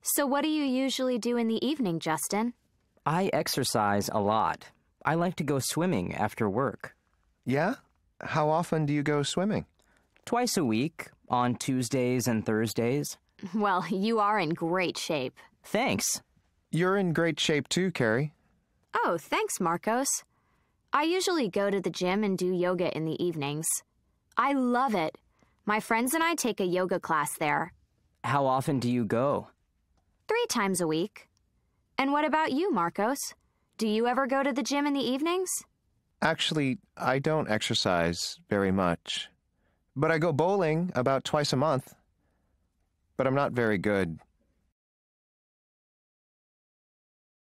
So what do you usually do in the evening, Justin? I exercise a lot. I like to go swimming after work. Yeah? How often do you go swimming? Twice a week, on Tuesdays and Thursdays. Well, you are in great shape. Thanks. You're in great shape too, Carrie. Oh, thanks, Marcos. I usually go to the gym and do yoga in the evenings. I love it. My friends and I take a yoga class there. How often do you go? 3 times a week. And what about you, Marcos? Do you ever go to the gym in the evenings? Actually, I don't exercise very much. But I go bowling about twice a month. But I'm not very good.